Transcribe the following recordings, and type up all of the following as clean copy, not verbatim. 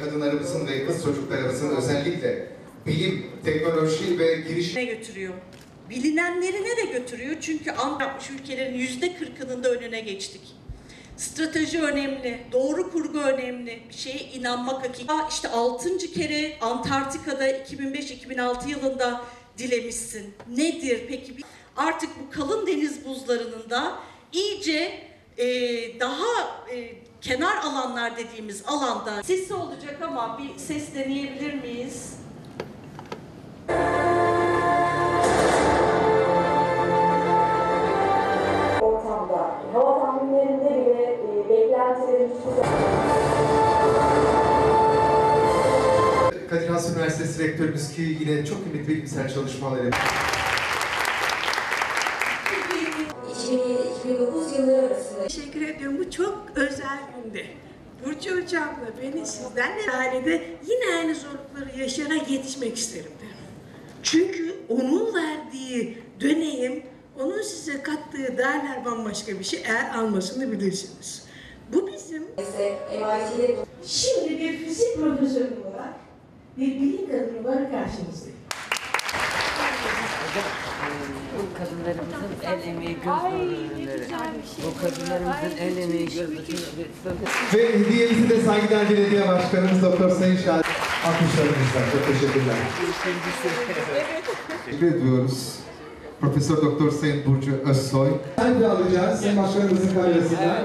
kadınlarımızın ve kız çocuklarımızın özellikle bilim, teknoloji ve girişime götürüyor. Bilinenlerine de götürüyor. Çünkü yapmış ülkelerin %40'ının da önüne geçtik. Strateji önemli, doğru kurgu önemli, bir şeye inanmak hakiki. İşte 6. kere Antarktika'da 2005-2006 yılında dilemişsin. Nedir peki? Artık bu kalın deniz buzlarının da iyice daha kenar alanlar dediğimiz alanda sesi olacak ama bir ses deneyebilir miyiz? Ortamda, hava tahminlerinde bile beklentilerin Kadir Has Üniversitesi Rektörümüz ki yine çok kıymetli bilimsel çalışmaları. 2009 yılı arasında. Teşekkür ediyorum. Bu çok özel günde. Burcu Hocam'la beni sizdenle ailede yine aynı zorlukları yaşayarak yetişmek isterim derim. Çünkü onun verdiği deneyim, onun size kattığı değerler bambaşka bir şey eğer almasını bilirsiniz. Bu bizim... Şimdi bir fizik profesörü olarak bir bilim kadını olarak karşınızdayım. Bu kadınlarımızın el emeği göz nuru. Bu kadınlarımızın el emeği göz nuru. Ve hediyemizi de saygıdeğer belediye başkanımız Doktor Sayın Şahit alkışlarımızla. Çok teşekkürler. Teşekkür ediyoruz. Profesör Doktor Sayın Burcu Özsoy. Selfie alacağız Sayın Başkanımızın kamerasından.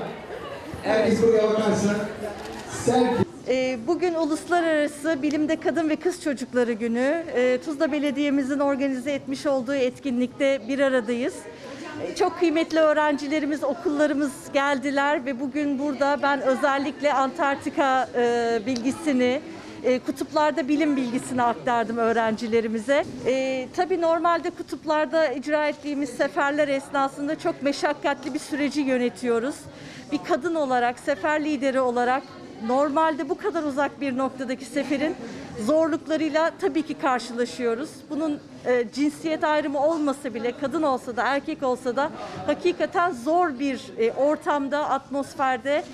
Herkes buraya bakarsa selfie. Bugün Uluslararası Bilimde Kadın ve Kız Çocukları Günü. Tuzla Belediye'mizin organize etmiş olduğu etkinlikte bir aradayız. Çok kıymetli öğrencilerimiz, okullarımız geldiler ve bugün burada ben özellikle Antarktika bilgisini, kutuplarda bilim bilgisini aktardım öğrencilerimize. Tabii normalde kutuplarda icra ettiğimiz seferler esnasında çok meşakkatli bir süreci yönetiyoruz. Bir kadın olarak, sefer lideri olarak normalde bu kadar uzak bir noktadaki seferin zorluklarıyla tabii ki karşılaşıyoruz. Bunun cinsiyet ayrımı olmasa bile, kadın olsa da erkek olsa da hakikaten zor bir ortamda, atmosferde,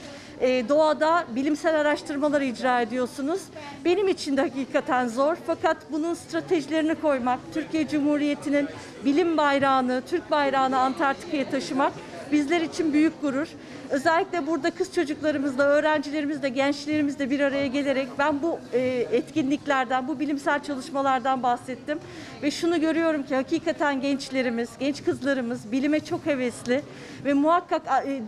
doğada bilimsel araştırmalar icra ediyorsunuz. Benim için de hakikaten zor fakat bunun stratejilerini koymak, Türkiye Cumhuriyeti'nin bilim bayrağını, Türk bayrağını Antarktika'ya taşımak bizler için büyük gurur. Özellikle burada kız çocuklarımızla, öğrencilerimizle, gençlerimizle bir araya gelerek ben bu etkinliklerden, bu bilimsel çalışmalardan bahsettim. Ve şunu görüyorum ki hakikaten gençlerimiz, genç kızlarımız bilime çok hevesli ve muhakkak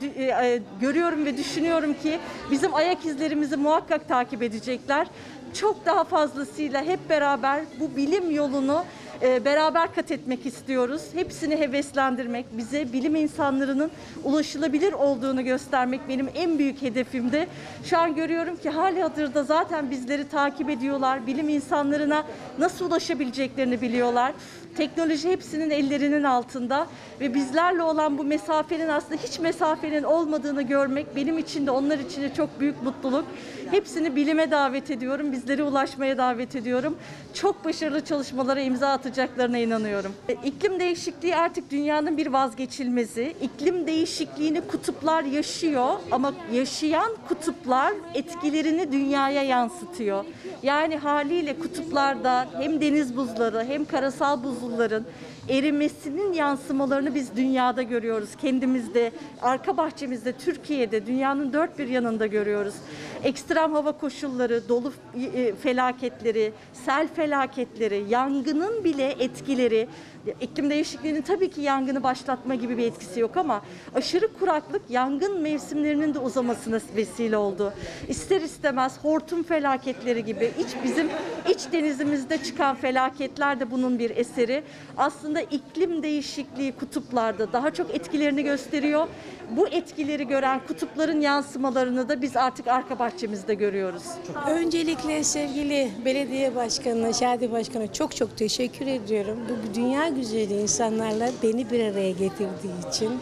görüyorum ve düşünüyorum ki bizim ayak izlerimizi muhakkak takip edecekler. Çok daha fazlasıyla hep beraber bu bilim yolunu beraber kat etmek istiyoruz. Hepsini heveslendirmek, bize bilim insanlarının ulaşılabilir olduğunu göstermek benim en büyük hedefimdi. Şu an görüyorum ki halihazırda zaten bizleri takip ediyorlar. Bilim insanlarına nasıl ulaşabileceklerini biliyorlar. Teknoloji hepsinin ellerinin altında ve bizlerle olan bu mesafenin aslında hiç mesafenin olmadığını görmek benim için de onlar için de çok büyük mutluluk. Hepsini bilime davet ediyorum, bizlere ulaşmaya davet ediyorum. Çok başarılı çalışmalara imza atacaklarına inanıyorum. İklim değişikliği artık dünyanın bir vazgeçilmezi. İklim değişikliğini kutuplar yaşıyor ama yaşayan kutuplar etkilerini dünyaya yansıtıyor. Yani haliyle kutuplarda hem deniz buzları hem karasal buzulların erimesinin yansımalarını biz dünyada görüyoruz. Kendimizde, arka bahçemizde, Türkiye'de, dünyanın dört bir yanında görüyoruz. Ekstrem hava koşulları, dolu felaketleri, sel felaketleri, yangının bile etkileri, iklim değişikliğinin tabii ki yangını başlatma gibi bir etkisi yok ama aşırı kuraklık yangın mevsimlerinin de uzamasına vesile oldu. İster istemez hortum felaketleri gibi bizim iç denizimizde çıkan felaketler de bunun bir eseri. Aslında iklim değişikliği kutuplarda daha çok etkilerini gösteriyor. Bu etkileri gören kutupların yansımalarını da biz artık arka bahçemizde görüyoruz. Öncelikle sevgili belediye başkanına, Şadi Başkan'a çok teşekkür ediyorum. Bu dünya güzeli insanlarla beni bir araya getirdiği için.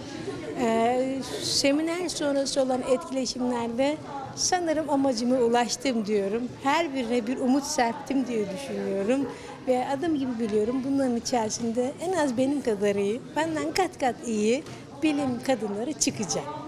Seminer sonrası olan etkileşimlerde sanırım amacıma ulaştım diyorum. Her birine bir umut serptim diye düşünüyorum. Ve adım gibi biliyorum bunların içerisinde en az benim kadar iyi, benden kat kat iyi bilim kadınları çıkacak.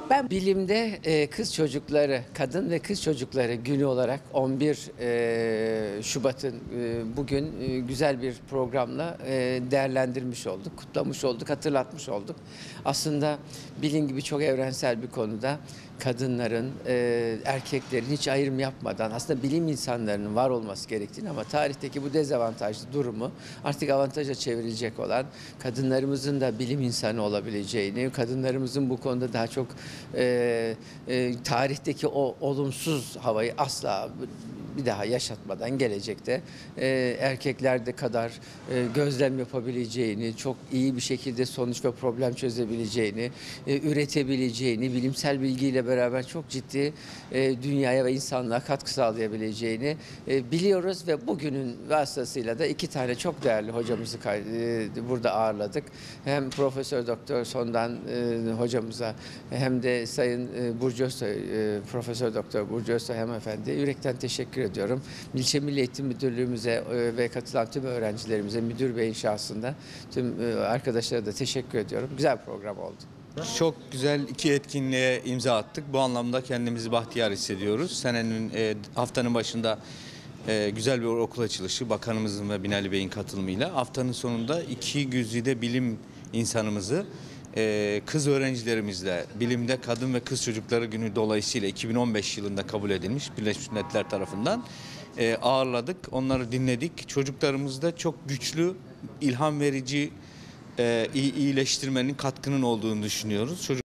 Ben Bilimde kız çocukları, kadın ve kız çocukları günü olarak 11 Şubat'ın bugün güzel bir programla değerlendirmiş olduk, kutlamış olduk, hatırlatmış olduk. Aslında bilin gibi çok evrensel bir konuda kadınların, erkeklerin hiç ayrım yapmadan aslında bilim insanlarının var olması gerektiğini ama tarihteki bu dezavantajlı durumu artık avantaja çevirecek olan kadınlarımızın da bilim insanı olabileceğini, kadınlarımızın bu konuda daha çok tarihteki o olumsuz havayı asla bir daha yaşatmadan gelecekte erkeklerde kadar gözlem yapabileceğini, çok iyi bir şekilde sonuç ve problem çözebileceğini, üretebileceğini, bilimsel bilgiyle beraber çok ciddi dünyaya ve insanlığa katkı sağlayabileceğini biliyoruz ve bugünün vasıtasıyla da 2 tane çok değerli hocamızı burada ağırladık. Hem Profesör Doktor Sondan hocamıza hem de Sayın Burcu Özsoy, Profesör Doktor Burcu Özsoy hanımefendi yürekten teşekkür ediyorum. İlçe Milli Eğitim Müdürlüğümüze ve katılan tüm öğrencilerimize, müdür beyin şahsında tüm arkadaşlara da teşekkür ediyorum. Güzel bir program oldu. Çok güzel 2 etkinliğe imza attık. Bu anlamda kendimizi bahtiyar hissediyoruz. Haftanın başında güzel bir okul açılışı bakanımızın ve Binali Bey'in katılımıyla. Haftanın sonunda 2 güzide bilim insanımızı kız öğrencilerimizle bilimde kadın ve kız çocukları günü dolayısıyla 2015 yılında kabul edilmiş Birleşmiş Milletler tarafından ağırladık. Onları dinledik. Çocuklarımızda çok güçlü, ilham verici iyileştirmenin katkının olduğunu düşünüyoruz.